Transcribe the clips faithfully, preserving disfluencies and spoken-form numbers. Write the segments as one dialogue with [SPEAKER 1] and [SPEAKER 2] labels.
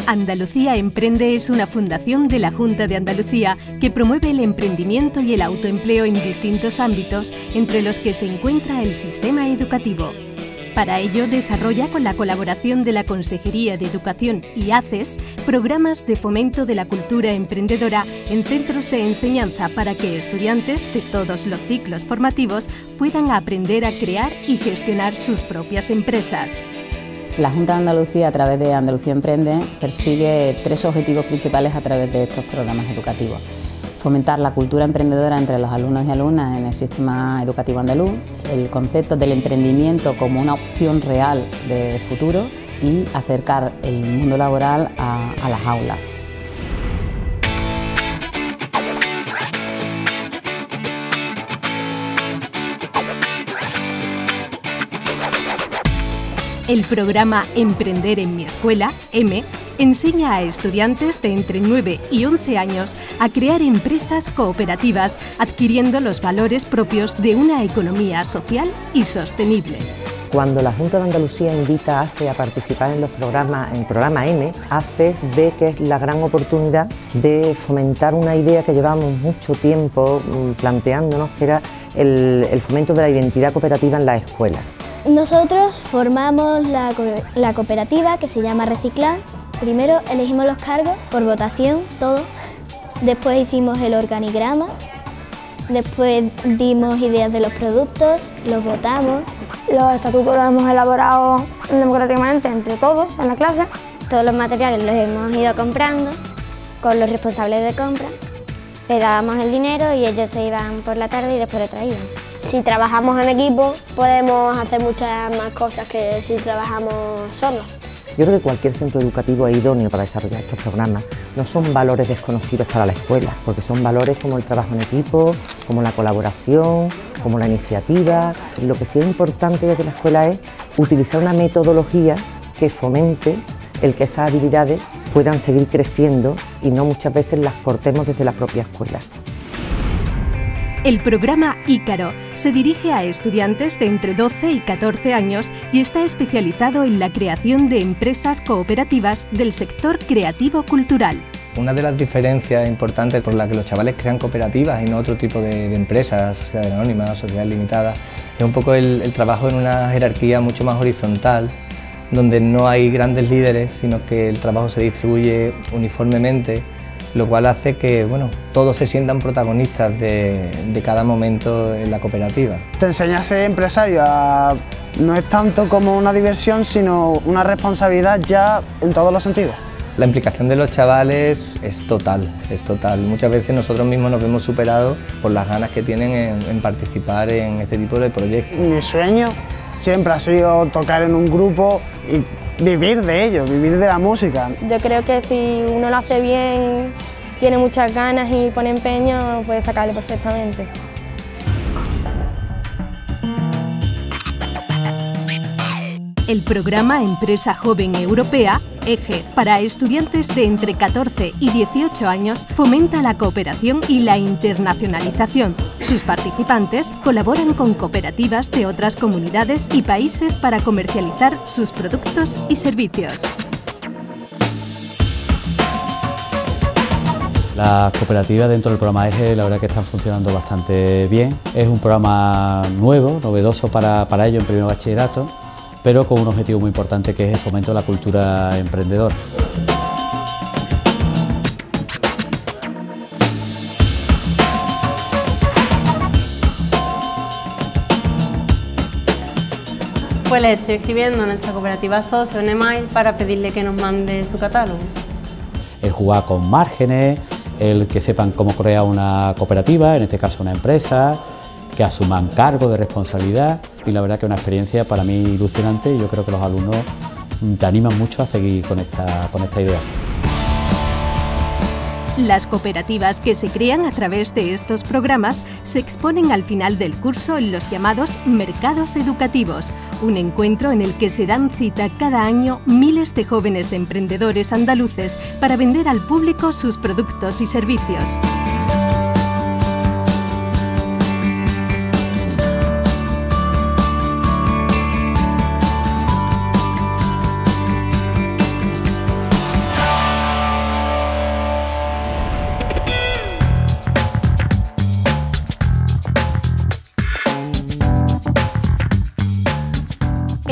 [SPEAKER 1] Andalucía Emprende es una fundación de la Junta de Andalucía que promueve el emprendimiento y el autoempleo en distintos ámbitos, entre los que se encuentra el sistema educativo. Para ello desarrolla, con la colaboración de la Consejería de Educación y A C E S, programas de fomento de la cultura emprendedora en centros de enseñanza para que estudiantes de todos los ciclos formativos puedan aprender a crear y gestionar sus propias empresas.
[SPEAKER 2] La Junta de Andalucía, a través de Andalucía Emprende, persigue tres objetivos principales a través de estos programas educativos. Fomentar la cultura emprendedora entre los alumnos y alumnas en el sistema educativo andaluz, el concepto del emprendimiento como una opción real de futuro y acercar el mundo laboral a, a las aulas.
[SPEAKER 1] El programa Emprender en mi escuela, EME, enseña a estudiantes de entre nueve y once años a crear empresas cooperativas, adquiriendo los valores propios de una economía social y sostenible.
[SPEAKER 3] Cuando la Junta de Andalucía invita a A C E a participar en los programas, en el programa EME, A C E ve que es la gran oportunidad de fomentar una idea que llevamos mucho tiempo planteándonos, que era el, el fomento de la identidad cooperativa en la escuela.
[SPEAKER 4] Nosotros formamos la, la cooperativa, que se llama Reciclar. Primero elegimos los cargos por votación, todo. Después hicimos el organigrama. Después dimos ideas de los productos, los votamos.
[SPEAKER 5] Los estatutos los hemos elaborado democráticamente entre todos en la clase.
[SPEAKER 6] Todos los materiales los hemos ido comprando con los responsables de compra. Le dábamos el dinero y ellos se iban por la tarde y después lo traían.
[SPEAKER 7] Si trabajamos en equipo podemos hacer muchas más cosas que si trabajamos solos.
[SPEAKER 3] Yo creo que cualquier centro educativo es idóneo para desarrollar estos programas. No son valores desconocidos para la escuela, porque son valores como el trabajo en equipo, como la colaboración, como la iniciativa. Lo que sí es importante desde la escuela es utilizar una metodología que fomente el que esas habilidades puedan seguir creciendo y no muchas veces las cortemos desde la propia escuela.
[SPEAKER 1] El programa Ícaro se dirige a estudiantes de entre doce y catorce años y está especializado en la creación de empresas cooperativas del sector creativo-cultural.
[SPEAKER 8] Una de las diferencias importantes por las que los chavales crean cooperativas y no otro tipo de, de empresas, sociedades anónimas, sociedades limitadas, es un poco el, el trabajo en una jerarquía mucho más horizontal, donde no hay grandes líderes, sino que el trabajo se distribuye uniformemente, lo cual hace que bueno, todos se sientan protagonistas de, de cada momento en la cooperativa.
[SPEAKER 9] Te enseña a ser empresario, a, no es tanto como una diversión, sino una responsabilidad ya en todos los sentidos.
[SPEAKER 8] La implicación de los chavales es total, es total. Muchas veces nosotros mismos nos vemos superados por las ganas que tienen en, en participar en este tipo de proyectos.
[SPEAKER 9] Mi sueño siempre ha sido tocar en un grupo y vivir de ello, vivir de la música.
[SPEAKER 10] Yo creo que si uno lo hace bien, tiene muchas ganas y pone empeño, puede sacarlo perfectamente.
[SPEAKER 1] El programa Empresa Joven Europea, EGE, para estudiantes de entre catorce y dieciocho años, fomenta la cooperación y la internacionalización. Sus participantes colaboran con cooperativas de otras comunidades y países para comercializar sus productos y servicios.
[SPEAKER 11] Las cooperativas dentro del programa EGE la verdad que están funcionando bastante bien. Es un programa nuevo, novedoso para, para ellos en primer bachillerato, pero con un objetivo muy importante que es el fomento de la cultura emprendedora.
[SPEAKER 12] Pues le estoy escribiendo a nuestra cooperativa socio en email para pedirle que nos mande su catálogo.
[SPEAKER 11] El jugar con márgenes, el que sepan cómo crear una cooperativa, en este caso una empresa, que asuman cargo de responsabilidad, y la verdad que es una experiencia para mí ilusionante y yo creo que los alumnos te animan mucho a seguir con esta, con esta idea.
[SPEAKER 1] Las cooperativas que se crean a través de estos programas se exponen al final del curso en los llamados mercados educativos, un encuentro en el que se dan cita cada año miles de jóvenes emprendedores andaluces para vender al público sus productos y servicios.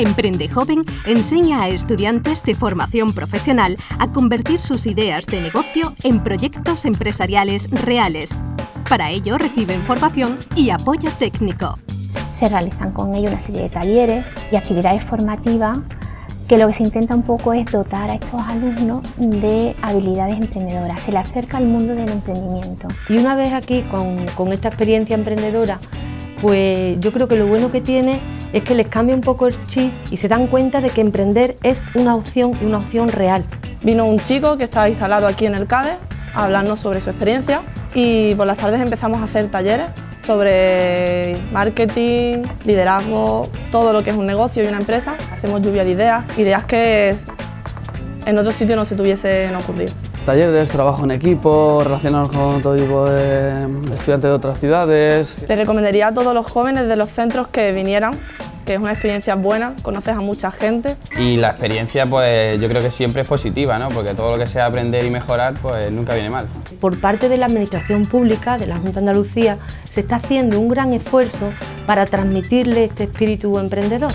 [SPEAKER 1] Emprende Joven enseña a estudiantes de formación profesional a convertir sus ideas de negocio en proyectos empresariales reales. Para ello reciben formación y apoyo técnico.
[SPEAKER 13] Se realizan con ello una serie de talleres y actividades formativas que lo que se intenta un poco es dotar a estos alumnos de habilidades emprendedoras. Se les acerca al mundo del emprendimiento.
[SPEAKER 14] Y una vez aquí con, con esta experiencia emprendedora, pues yo creo que lo bueno que tiene es que les cambia un poco el chip y se dan cuenta de que emprender es una opción y una opción real.
[SPEAKER 10] Vino un chico que estaba instalado aquí en el CADE a hablarnos sobre su experiencia y por las tardes empezamos a hacer talleres sobre marketing, liderazgo, todo lo que es un negocio y una empresa. Hacemos lluvia de ideas, ideas que en otro sitio no se tuviesen ocurrido.
[SPEAKER 15] Talleres, trabajo en equipo, relacionados con todo tipo de estudiantes de otras ciudades.
[SPEAKER 10] Le recomendaría a todos los jóvenes de los centros que vinieran, que es una experiencia buena, conoces a mucha gente.
[SPEAKER 16] Y la experiencia pues yo creo que siempre es positiva, ¿no? Porque todo lo que sea aprender y mejorar pues nunca viene mal.
[SPEAKER 14] Por parte de la Administración Pública de la Junta de Andalucía se está haciendo un gran esfuerzo para transmitirle este espíritu emprendedor.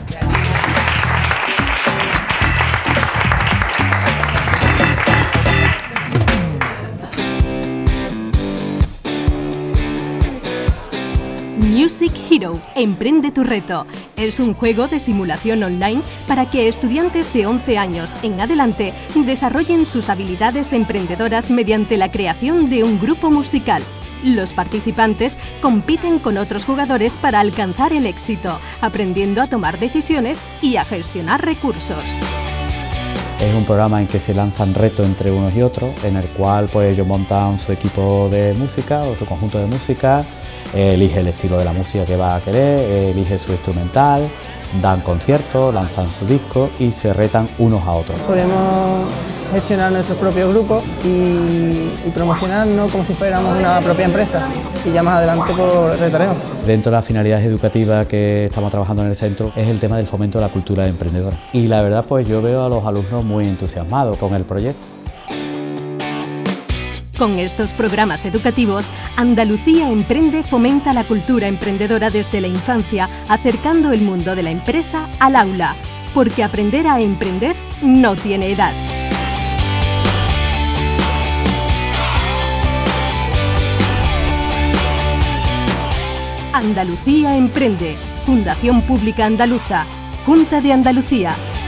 [SPEAKER 1] Music Hero, Emprende tu reto. Es un juego de simulación online para que estudiantes de once años en adelante desarrollen sus habilidades emprendedoras mediante la creación de un grupo musical. Los participantes compiten con otros jugadores para alcanzar el éxito, aprendiendo a tomar decisiones y a gestionar recursos.
[SPEAKER 11] Es un programa en que se lanzan retos entre unos y otros, en el cual pues ellos montan su equipo de música o su conjunto de música, eh, elige el estilo de la música que va a querer, eh, elige su instrumental, dan conciertos, lanzan su disco y se retan unos a otros.
[SPEAKER 17] Podemos gestionar nuestros propios grupos y, y promocionarnos como si fuéramos una propia empresa y ya más adelante pues retaremos.
[SPEAKER 11] Dentro de las finalidades educativas que estamos trabajando en el centro es el tema del fomento de la cultura emprendedora. Y la verdad pues yo veo a los alumnos muy entusiasmados con el proyecto.
[SPEAKER 1] Con estos programas educativos, Andalucía Emprende fomenta la cultura emprendedora desde la infancia, acercando el mundo de la empresa al aula, porque aprender a emprender no tiene edad. Andalucía Emprende, Fundación Pública Andaluza, Junta de Andalucía.